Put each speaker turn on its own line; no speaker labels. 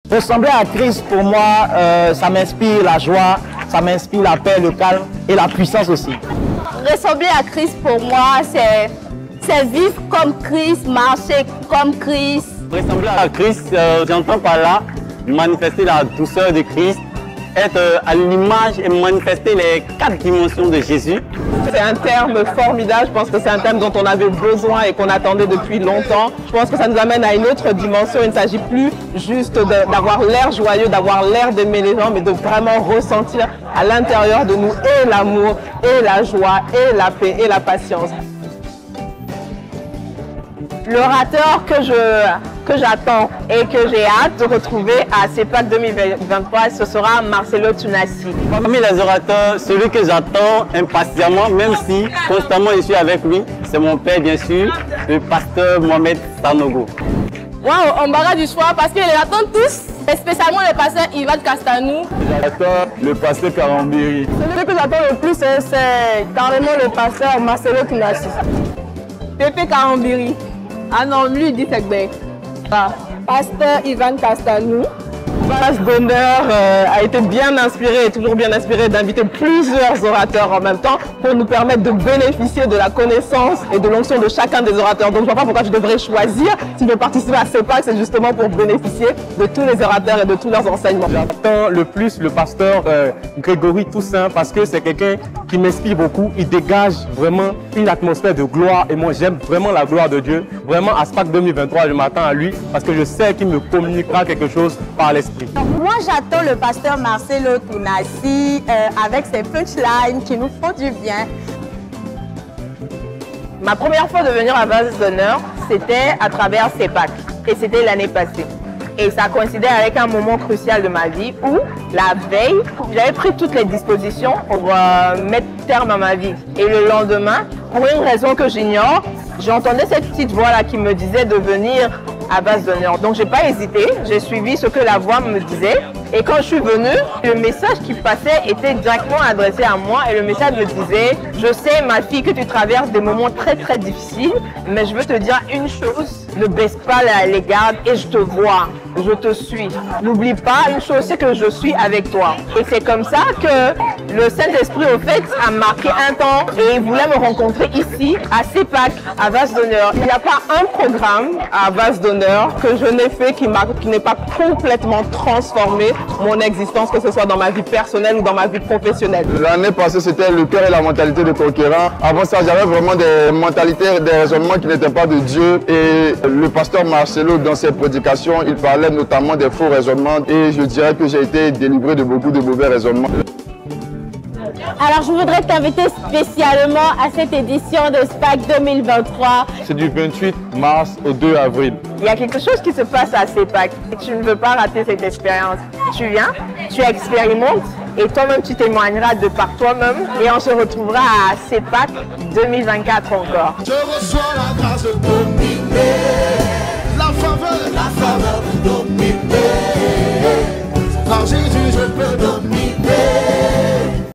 Ressembler à Christ, pour moi, ça m'inspire la joie, ça m'inspire la paix, le calme et la puissance aussi.
Ressembler à Christ, pour moi, c'est vivre comme Christ, marcher comme Christ.
Ressembler à Christ, j'entends par là manifester la douceur de Christ, être à l'image et manifester les 4 dimensions de Jésus.
C'est un terme formidable, je pense que c'est un terme dont on avait besoin et qu'on attendait depuis longtemps. Je pense que ça nous amène à une autre dimension. Il ne s'agit plus juste d'avoir l'air joyeux, d'avoir l'air d'aimer les gens, mais de vraiment ressentir à l'intérieur de nous et l'amour, et la joie, et la paix, et la patience. L'orateur que j'attends et que j'ai hâte de retrouver à CEPAC 2023, ce sera Marcelo Tunasi.
Parmi les orateurs, celui que j'attends impatiemment, même si constamment je suis avec lui, c'est mon père bien sûr, le pasteur Mohamed Sanogo.
Waouh, embarras du choix parce qu'ils attendent tous, et spécialement le pasteur Ivan Castanou.
J'attends le pasteur Karambiri.
Celui que j'attends le plus, c'est carrément le pasteur Marcelo Tunasi. Pépé Karambiri. Ah non, lui il dit c'est bien. Pasteur Ivan Castanou.
Base d'honneur a été bien inspiré et toujours bien inspiré d'inviter plusieurs orateurs en même temps pour nous permettre de bénéficier de la connaissance et de l'onction de chacun des orateurs. Donc je ne vois pas pourquoi je devrais choisir. Si je veux participer à CEPAC, c'est justement pour bénéficier de tous les orateurs et de tous leurs enseignements.
J'attends le plus le pasteur Grégory Toussaint parce que c'est quelqu'un qui m'inspire beaucoup. Il dégage vraiment une atmosphère de gloire et moi j'aime vraiment la gloire de Dieu. Vraiment à CEPAC 2023, je m'attends à lui parce que je sais qu'il me communiquera quelque chose par l'esprit.
Moi, j'attends le pasteur Marcelo Tunasi avec ses punchlines qui nous font du bien.
Ma première fois de venir à Vase d'honneur, c'était à travers CEPAC et c'était l'année passée. Et ça coïncidait avec un moment crucial de ma vie où, la veille, j'avais pris toutes les dispositions pour mettre terme à ma vie. Et le lendemain, pour une raison que j'ignore, j'entendais cette petite voix-là qui me disait de venir à Vase d'honneur. Donc j'ai pas hésité, j'ai suivi ce que la voix me disait. Et quand je suis venue, le message qui passait était directement adressé à moi et le message me disait « Je sais, ma fille, que tu traverses des moments très très difficiles, mais je veux te dire une chose, ne baisse pas les gardes et je te vois, je te suis. N'oublie pas une chose, c'est que je suis avec toi. » Et c'est comme ça que le Saint-Esprit, au fait, a marqué un temps et il voulait me rencontrer ici, à CEPAC, à Vase d'honneur. Il n'y a pas un programme à Vase d'honneur que je n'ai fait qui n'ait pas complètement transformé mon existence, que ce soit dans ma vie personnelle ou dans ma vie professionnelle.
L'année passée, c'était le cœur et la mentalité de conquérant. Avant ça, j'avais vraiment des mentalités, des raisonnements qui n'étaient pas de Dieu. Et le pasteur Marcelo, dans ses prédications, il parlait notamment des faux raisonnements. Et je dirais que j'ai été délivré de beaucoup de mauvais raisonnements.
Alors je voudrais t'inviter spécialement à cette édition de CEPAC 2023.
C'est du 28 mars au 2 avril.
Il y a quelque chose qui se passe à CEPAC et tu ne veux pas rater cette expérience. Tu viens, tu expérimentes et toi-même tu témoigneras de par toi-même et on se retrouvera à CEPAC 2024 encore.
Je reçois la grâce de